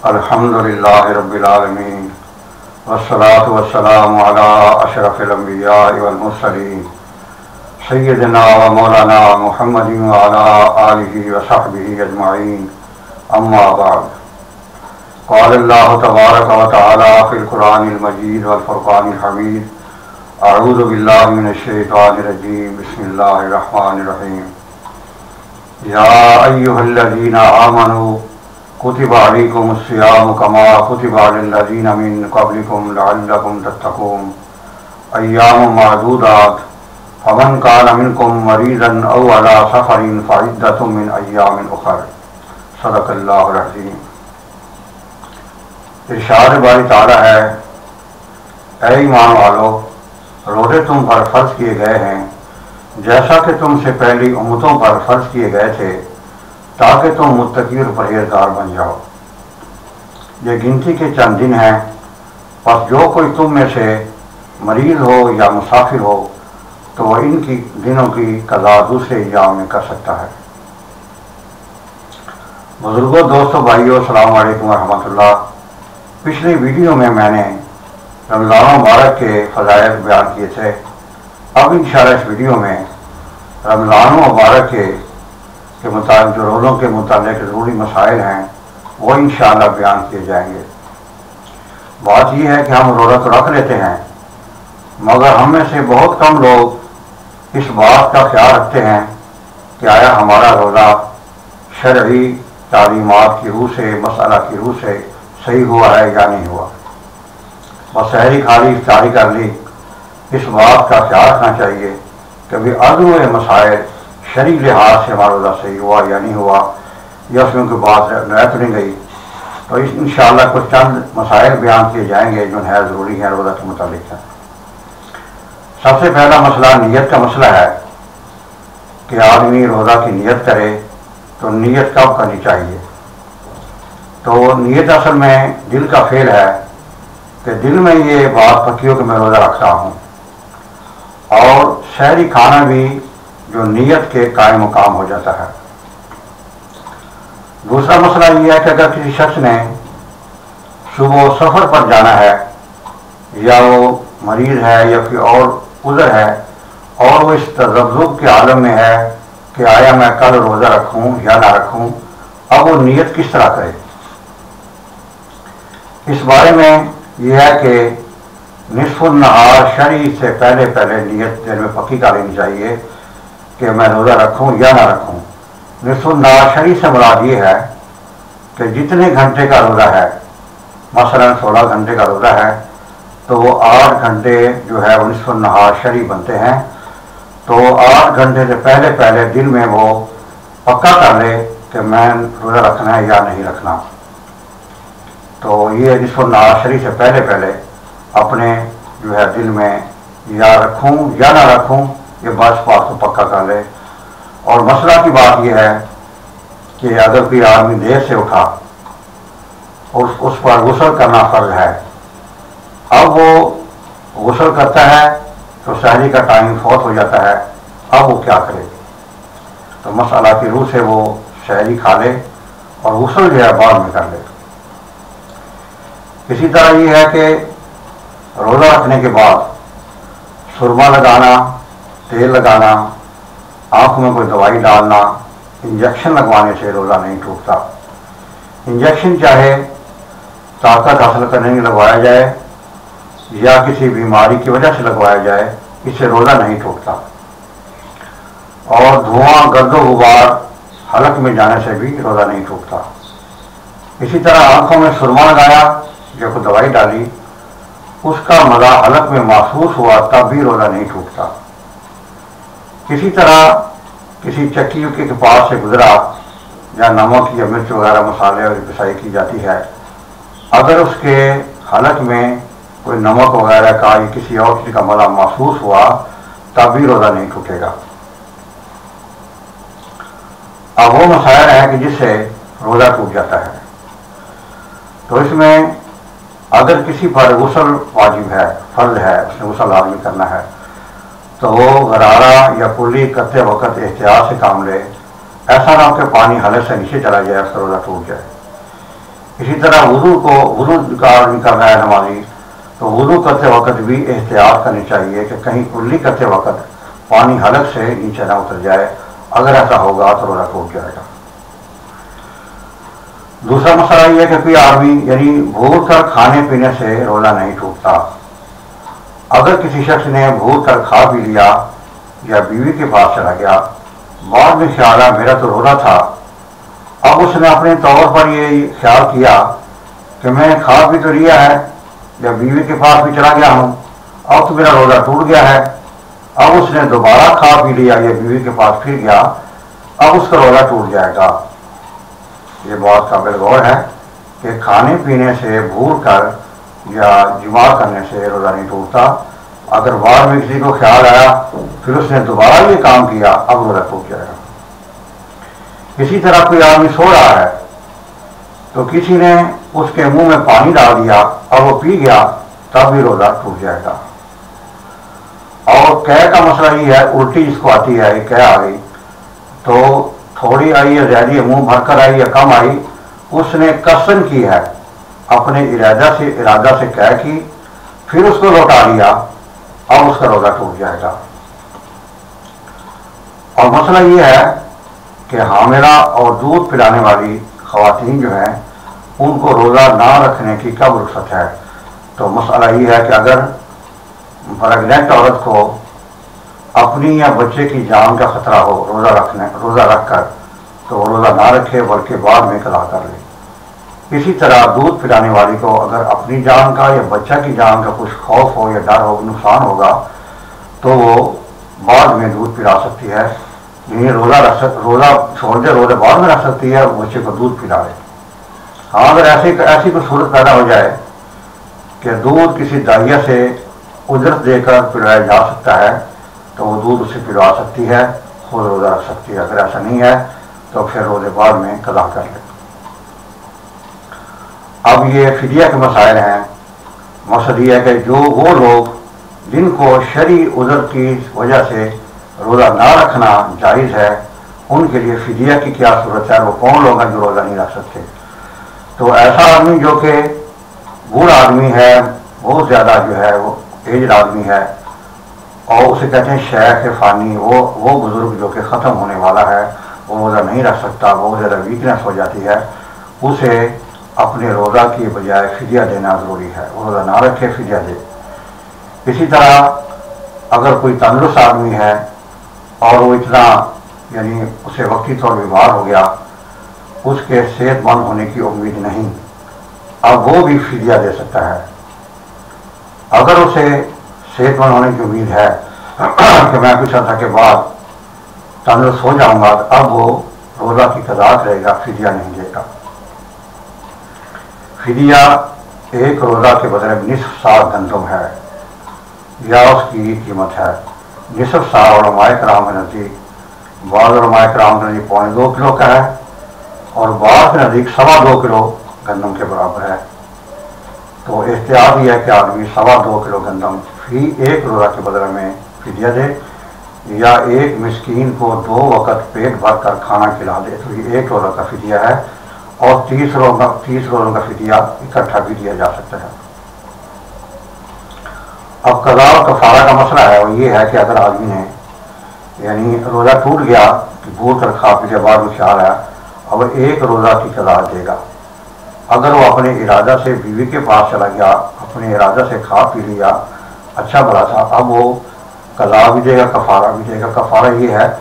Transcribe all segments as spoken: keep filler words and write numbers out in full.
الحمدللہ رب العالمین والصلاة والسلام علی اشرف الانبیاء والمرسلین سیدنا و مولانا محمد وعلی آلہ وصحبہ اجمعین، اما بعد۔ قال اللہ تبارک و تعالی فی القرآن المجید والفرقان الحمید، اعوذ باللہ من الشیطان الرجیم، بسم اللہ الرحمن الرحیم۔ یا ایہا الذین آمنوا کتب علیکم الصیام کما کتب علی الذین من قبلکم لعلکم تتقون، ایام معدودات، فمن کان منکم مریضا او علی سفر فعدۃ من ایام اخر۔ صدق اللہ العظیم۔ ارشاد باری تعالیٰ ہے، اے ایمان والو، روزے تم پر فرض کیے گئے ہیں جیسا کہ تم سے پہلی امتوں پر فرض کیے گئے تھے، تاکہ تم متقی اور پرہیزگار بن جاؤ۔ یہ گنتی کے چند دن ہیں، پس جو کوئی تم میں سے مریض ہو یا مسافر ہو تو وہ ان کی دنوں کی قضا دوسرے ایام میں کر سکتا ہے۔ بزرگوں، دوستوں، بھائیوں، السلام علیکم ورحمۃ اللہ۔ پچھلی ویڈیو میں میں نے رمضان مبارک کے فضائل بیان کیے تھے۔ اب انشاءاللہ اس ویڈیو میں رمضان مبارک کے کے متعلق جو روزوں کے متعلق ضروری مسائل ہیں وہ انشاءاللہ بیان کیے جائیں گے۔ بات یہ ہے کہ ہم روزہ تو رکھ لیتے ہیں، مگر ہم میں سے بہت کم لوگ اس بات کا خیال رکھتے ہیں کہ آیا ہمارا روزہ شرعی تعلیمات کی روح سے، مسئلہ کی روح سے صحیح ہوا ہے یا نہیں ہوا۔ بس سحری کھا لی، افطاری کر لی، اس بات کا خیال رکھنا چاہیے کہ بھی عدو مسائل شرعی لحاظ سے ہمارا روزہ صحیح ہوا یا نہیں ہوا، یا اس میں کوئی بات رہ تو نہیں گئی۔ تو اس انشاءاللہ کچھ چند مسائل بیان کیے جائیں گے جو نہایت ضروری ہیں، روزہ کے متعلق ہیں۔ سب سے پہلا مسئلہ نیت کا مسئلہ ہے کہ آدمی روزہ کی نیت کرے تو نیت کب کرنی چاہیے؟ تو نیت اصل میں دل کا فعل ہے کہ دل میں یہ بات پکی ہو کہ میں روزہ رکھ رہا ہوں، اور سحری کھانا بھی جو نیت کے قائم مقام ہو جاتا ہے۔ دوسرا مسئلہ یہ ہے کہ اگر کسی شخص نے صبح سفر پر جانا ہے، یا وہ مریض ہے یا کوئی اور عذر ہے، اور وہ اس تذبذب کے عالم میں ہے کہ آیا میں کل روزہ رکھوں یا نہ رکھوں، اب وہ نیت کس طرح کرے؟ اس بارے میں یہ ہے کہ نصف النہار شرعی سے پہلے پہلے نیت دل میں پکی کر لینی چاہیے کہ میں روزہ رکھوں یا نہ رکھوں۔ نصف النہار شرعی سے مراد یہ ہے کہ جتنے گھنٹے کا روزہ ہے، مثلا سولہ گھنٹے کا روزہ ہے تو وہ آٹھ گھنٹے جو ہے وہ نصف النہار شرعی بنتے ہیں۔ تو آٹھ گھنٹے سے پہلے پہلے دل میں وہ پکا کر لے کہ میں روزہ رکھنا ہے یا نہیں رکھنا۔ تو یہ نصف النہار شرعی سے پہلے پہلے اپنے جو ہے دل میں یا رکھوں یا نہ رکھوں یہ بات بات کو پکا کر لے۔ اور مسئلہ کی بات یہ ہے کہ اگر کوئی آدمی دیر سے اٹھا اور اس پر غسل کرنا فرض ہے، اب وہ غسل کرتا ہے تو سحری کا ٹائم فوت ہو جاتا ہے، اب وہ کیا کرے؟ تو مسئلہ کی روح سے وہ سحری کھا لے اور غسل جو ہے بعد میں کر لے۔ اسی طرح یہ ہے کہ روزہ رکھنے کے بعد سرما لگانا، تیل لگانا، آنکھوں میں کوئی دوائی ڈالنا، انجیکشن لگوانے سے روزہ نہیں ٹوٹتا۔ انجیکشن چاہے طاقت حاصل کرنے میں لگوایا جائے یا کسی بیماری کی وجہ سے لگوایا جائے، اس سے روزہ نہیں ٹوٹتا۔ اور دھواں، گرد و غبار حلق میں جانے سے بھی روزہ نہیں ٹوٹتا۔ اسی طرح آنکھوں میں سرما لگایا یا کوئی دوائی ڈالی، اس کا مزہ حلق میں محسوس ہوا تب بھی روزہ نہیں ٹوٹتا۔ کسی طرح کسی چکی کے پاس سے گزرا یا نمک یا مرچ وغیرہ مسالے اور پسائی کی جاتی ہے، اگر اس کے حلق میں کوئی نمک وغیرہ کا یا کسی اور چیز کا مزہ محسوس ہوا تب بھی روزہ نہیں ٹوٹے گا۔ اب وہ مسائل ہے کہ جس سے روزہ ٹوٹ جاتا ہے، تو اس میں اگر کسی پر غسل واجب ہے، فرض ہے، اس نے غسل لازمی کرنا ہے، تو وہ غرارہ یا کلی کرتے وقت احتیاط سے کام لے، ایسا نہ ہو کہ پانی حلق سے نیچے چلا جائے، اس کا روزہ ٹوٹ جائے۔ اسی طرح وضو کو وضو کا آدمی کر رہا ہے نمازی تو وضو کرتے وقت بھی احتیاط کرنی چاہیے کہ کہیں کلی کرتے وقت پانی حلق سے نیچے نہ اتر جائے، اگر ایسا ہوگا تو روزہ ٹوٹ جائے گا۔ دوسرا مسئلہ یہ ہے کہ کوئی آدمی یعنی بھول کر کھانے پینے سے روزہ نہیں ٹوٹتا۔ اگر کسی شخص نے بھول کر کھا پی لیا یا بیوی کے پاس چلا گیا، بعد میں خیال آیا میرا تو روزہ تھا، اب اس نے اپنے طور پر یہ خیال کیا کہ میں نے کھا بھی تو لیا ہے یا بیوی کے پاس بھی چلا گیا ہوں، اب تو میرا روزہ ٹوٹ گیا ہے، اب اس نے دوبارہ کھا پی لیا یا بیوی کے پاس پھر گیا، اب اس کا روزہ ٹوٹ جائے گا۔ یہ بہت قابل غور ہے کہ کھانے پینے سے بھول کر یا جماع کرنے سے روزہ نہیں ٹوٹتا، اگر بعد میں کسی کو خیال آیا پھر اس نے دوبارہ یہ کام کیا، اب روزہ ٹوٹ جائے گا۔ اسی طرح کوئی آدمی سو رہا ہے تو کسی نے اس کے منہ میں پانی ڈال دیا اور وہ پی گیا، تب بھی روزہ ٹوٹ جائے گا۔ اور قے کا مسئلہ یہ ہے، الٹی جس کو آتی ہے، قے آ گئی تو تھوڑی آئی یا زیادہ منہ بھر کر آئی یا کم آئی، اس نے قسم کی ہے، اپنے ارادہ سے ارادہ سے قے کی، پھر اس کو لوٹا لیا، اب اس کا روزہ ٹوٹ جائے گا۔ اور مسئلہ یہ ہے کہ حاملہ اور دودھ پلانے والی خواتین جو ہیں ان کو روزہ نہ رکھنے کی کب رخصت ہے؟ تو مسئلہ یہ ہے کہ اگر پریگننٹ عورت کو اپنی یا بچے کی جان کا خطرہ ہو روزہ رکھنے روزہ رکھ کر تو وہ روزہ نہ رکھے بلکہ بعد میں قضا کر لے۔ اسی طرح دودھ پلانے والی کو اگر اپنی جان کا یا بچہ کی جان کا کچھ خوف ہو یا ڈر ہو، نقصان ہوگا تو وہ بعد میں دودھ پلا سکتی ہے، یعنی روزہ رکھ سک روزہ چھوڑ دے روزہ بعد میں رکھ سکتی ہے، بچے کو دودھ پلا لے۔ ہاں اگر ایسی ایسی کوئی صورت پیدا ہو جائے کہ دودھ کسی دائیا سے اجرت دے کر پلایا جا سکتا ہے تو وہ دودھ اسے پلوا سکتی ہے، خود روزہ رکھ سکتی ہے۔ اگر ایسا نہیں ہے تو پھر روزے بعد میں قضا کر لے۔ اب یہ فدیہ کے مسائل ہیں۔ مقصد یہ ہے کہ جو وہ لوگ جن کو شرعی عذر کی وجہ سے روزہ نہ رکھنا جائز ہے، ان کے لیے فدیہ کی کیا صورت ہے، وہ کون لوگ ہیں جو روزہ نہیں رکھ سکتے؟ تو ایسا آدمی جو کہ بوڑھا آدمی ہے، بہت زیادہ جو ہے وہ ایجڈ آدمی ہے اور اسے کہتے ہیں شیخ فانی، وہ وہ بزرگ جو کہ ختم ہونے والا ہے، وہ روزہ نہیں رکھ سکتا، بہت زیادہ ویکنیس ہو جاتی ہے، اسے اپنے روزہ کی بجائے فدیہ دینا ضروری ہے، وہ روزہ نہ رکھے فدیہ دے۔ اسی طرح اگر کوئی تندرست آدمی ہے اور وہ اتنا یعنی اسے وقتی طور بیمار ہو گیا، اس کے صحت مند ہونے کی امید نہیں، اب وہ بھی فدیہ دے سکتا ہے۔ اگر اسے صحت مند ہونے کی امید ہے کہ میں کچھ عرصہ کے بعد تندرست ہو جاؤں گا، اب وہ روزہ کی قضا کرے گا، فدیہ نہیں دے گا۔ فدیہ ایک روزہ کے بدلے نصف سا گندم ہے یا اس کی قیمت ہے۔ نصف سا علماء کرام کے نزدیک، بعض علماء کرام کے نزدیک پونے دو کلو کا ہے اور بعض کے نزدیک سوا دو کلو گندم کے برابر ہے۔ تو احتیاط یہ ہے کہ آدمی سوا دو کلو گندم فی ایک روزہ کے بدلے میں فدیہ دے، یا ایک مسکین کو دو وقت پیٹ بھر کر کھانا کھلا دے، تو یہ ایک روزہ کا فدیہ ہے، اور تیس روزہ تیس روزوں کا فدیہ اکٹھا بھی دیا جا سکتا ہے۔ اب قضا اور کفارہ کا مسئلہ ہے، وہ یہ ہے کہ اگر آدمی نے یعنی روزہ ٹوٹ گیا، بھول کر کھا پی لیا، بعد میں خیال آیا، اب ایک روزہ کی قضا دے گا۔ اگر وہ اپنے ارادہ سے بیوی کے پاس چلا گیا، اپنے ارادہ سے کھا پی لیا، اچھا بھلا تھا، اب وہ قضا بھی دے گا، کفارہ بھی دے گا۔ کفارہ یہ ہے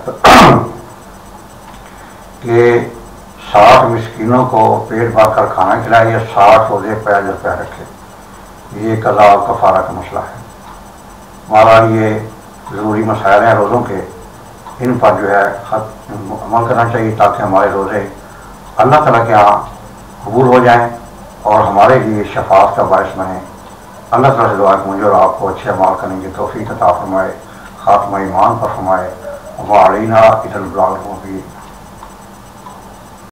کہ ساٹھ مسکینوں کو پیٹ بھر کر کھانا کھلائے یا ساٹھ روزے پیج پہ رکھے، یہ قضا اور کفارہ کا مسئلہ ہے۔ ہمارا یہ ضروری مسائل ہیں روزوں کے، ان پر جو ہے عمل کرنا چاہیے تاکہ ہمارے روزے اللہ تعالیٰ کے یہاں قبول ہو جائیں اور ہمارے لیے شفاعت کا باعث بنے۔ اللہ تعالیٰ سے دعا کہ مجھے اور آپ کو اچھے اعمال کرنے کی توفیق عطا فرمائے، خاتمہ ایمان پر فرمائے، وعلینا الی البلاغ المبین۔